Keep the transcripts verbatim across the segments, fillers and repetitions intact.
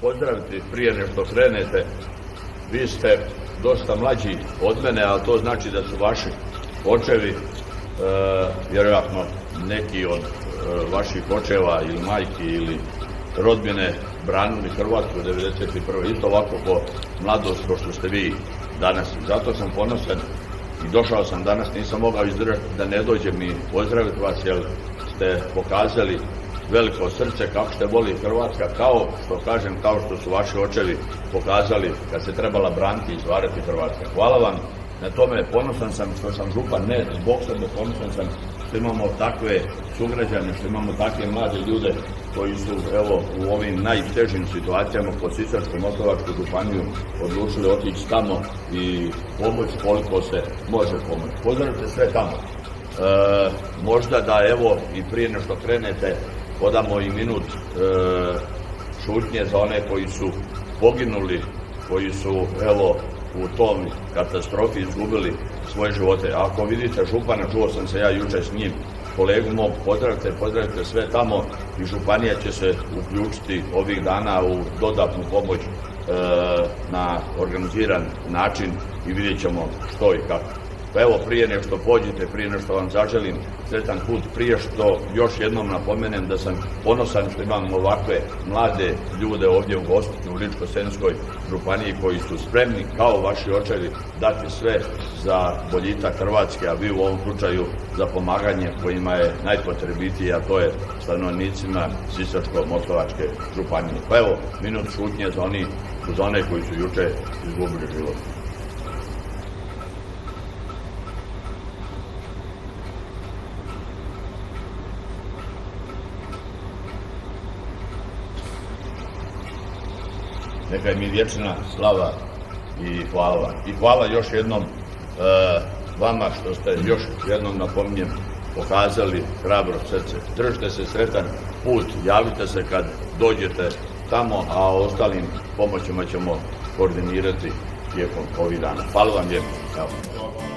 pozdraviti prije nešto krenete. Vi ste dosta mlađi od mene, ali to znači da su vaši očevi, e, vjerojatno neki od e, vaših očeva ili majki ili rodbine branili Hrvatsku devedeset prve isto ovako po mladost kao što ste vi danas. Zato sam ponosan i došao sam danas, nisam mogao izdržati da ne dođem i pozdraviti vas, jer ste pokazali veliko srce kako ste voli Hrvatska, kao što kažem, kao što su vaši očevi pokazali kad se trebala braniti i stvarati Hrvatska. Hvala vam na tome, ponosan sam što sam župan, ne zbog sebe, ponosan sam što imamo takve sugrađane, što imamo takve mlade ljude koji su evo u ovim najtežim situacijama po Sisačko-moslavačku županiju odlučili otići tamo i pomoći koliko se može pomoći. Pozdravite sve tamo. E, možda da evo i prije nešto krenete podamo i minut e, šutnje za one koji su poginuli, koji su evo u tom katastrofi izgubili svoje živote. Ako vidite župana, čuo sam se ja jučer s njim, kolegu mog, pozdravite, pozdravite sve tamo i županija će se uključiti ovih dana u dodatnu pomoć e, na organiziran način i vidjet ćemo što i kako. Pa evo, prije nego što pođete, prije nego što vam zaželim sretan put, prije što još jednom napomenem da sam ponosan što imam ovakve mlade ljude ovdje u Gospiću, u Ličko-senjskoj županiji, koji su spremni, kao vaši očevi, dati sve za boljitak Hrvatske, a vi u ovom slučaju za pomaganje kojima je najpotrebitije, a to je stanovnicima Sisačko-moslavačke županije. Pa evo, minut šutnje za, oni, za one koji su juče izgubili život. Neka je mi vječna slava i hvala. I hvala još jednom e, vama što ste još jednom, napominjem, pokazali hrabro srce. Držite se sretan put, javite se kad dođete tamo, a o ostalim pomoćima ćemo koordinirati tijekom ovih dana. Hvala vam lijepo.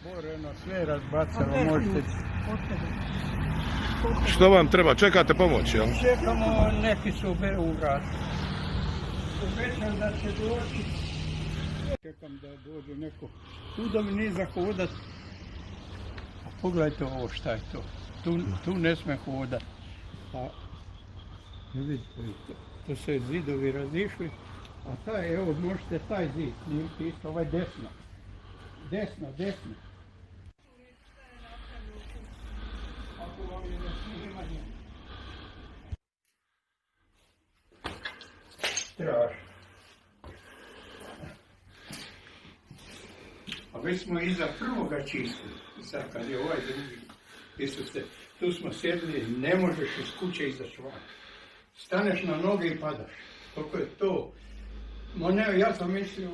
Otvoreno, sve razbacano, možete... Što vam treba? Čekate pomoć, jel? Čekamo, neki su u vratu. Obećam da će doći. Čekam da dođe neko. Tu da mi nije za hodat. A pogledajte ovo šta je to. Tu, tu ne sme hodat. A vidite, tu se zidovi razišli. A taj, evo, možete taj zid. Nije isto, ovaj desno. Desno, desno. Ako vam je na snimanje. Strašno. A već smo iza prvoga čistili. Sad kad je ovaj drugi, Isuse, tu smo sjedili, ne možeš iz kuće izaći van. Staneš na noge i padaš. Koliko je to? Ma ne, ja sam mislio...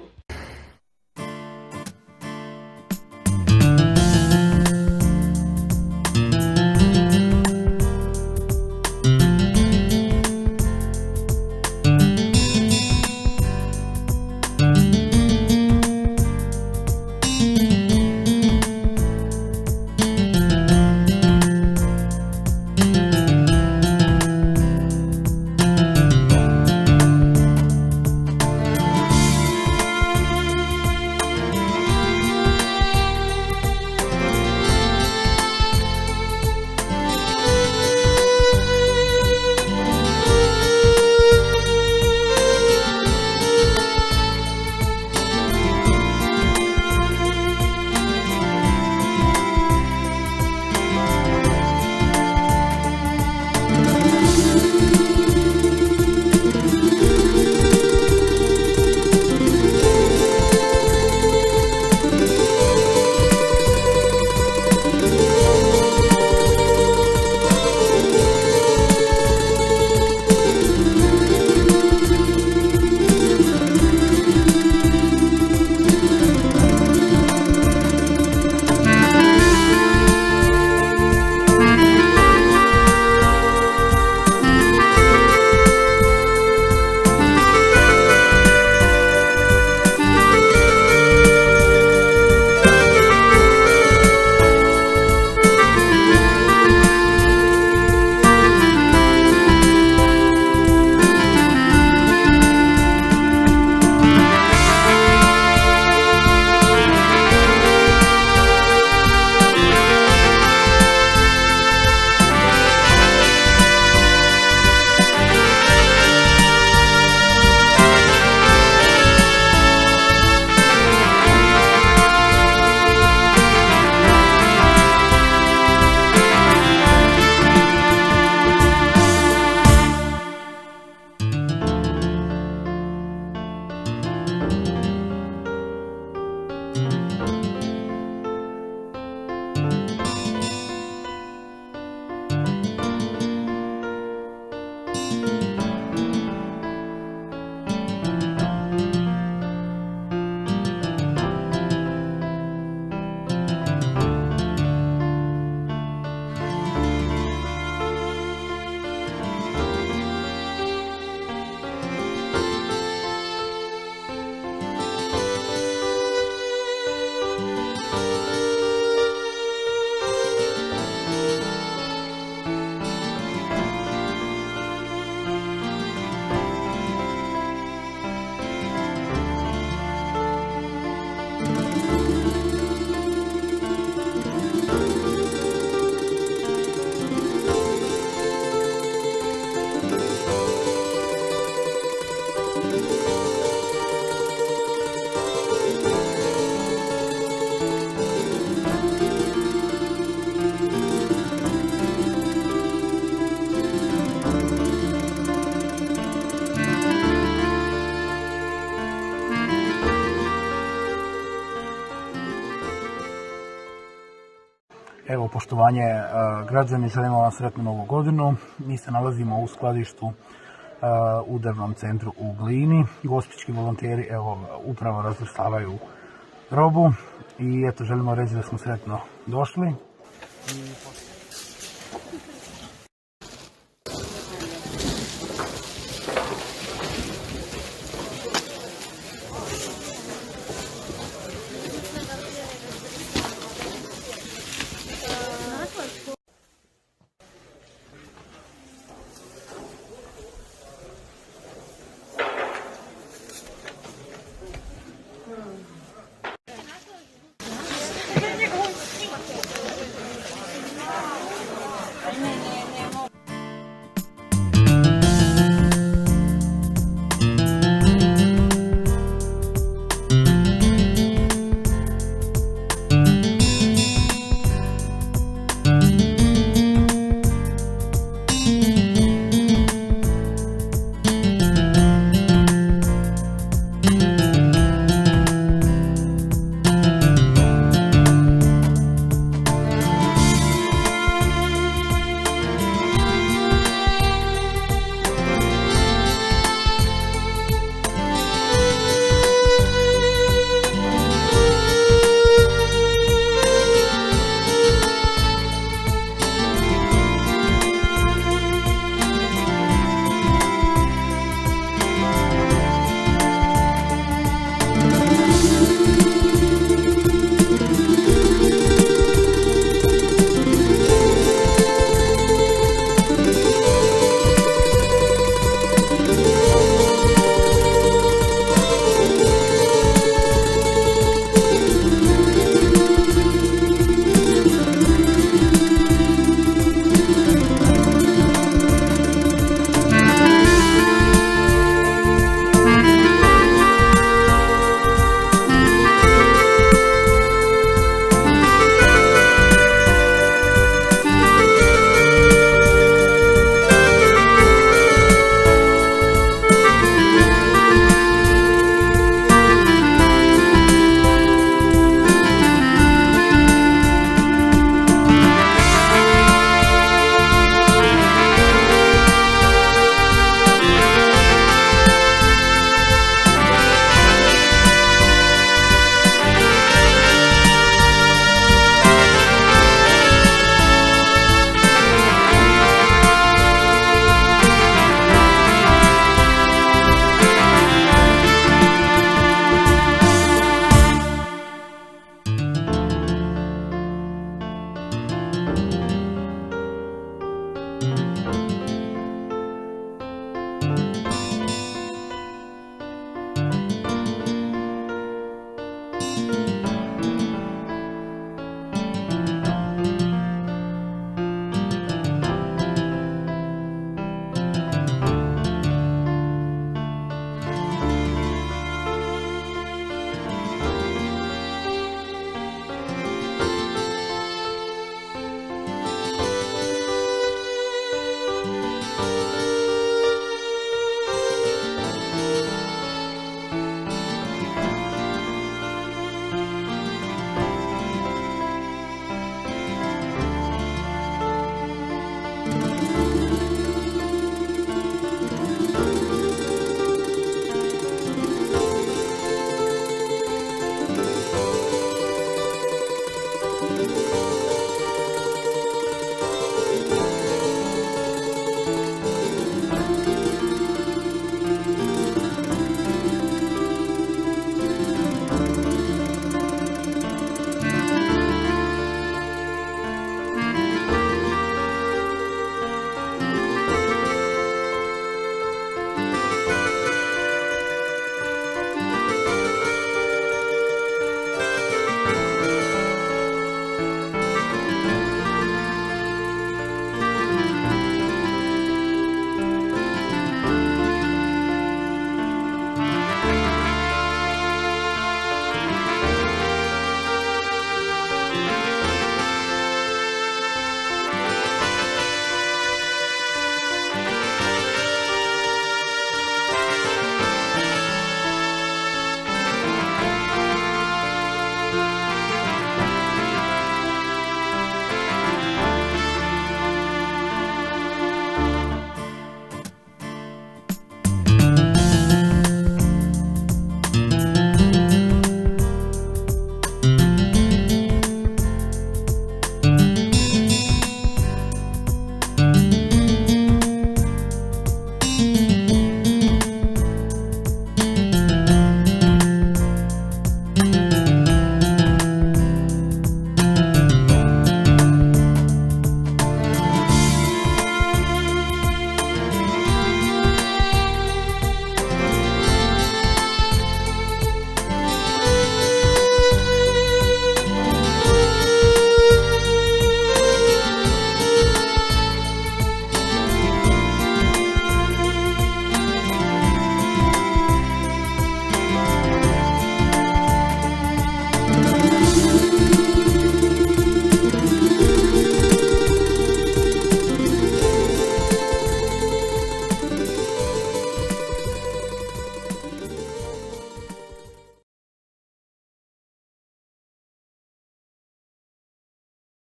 Evo, poštovanje građani, želimo vam sretnu novu godinu. Mi se nalazimo u skladištu u Drvnom centru u Glini. Gospićki volonteri evo upravo razvrstavaju robu i eto želimo reći da smo sretno došli.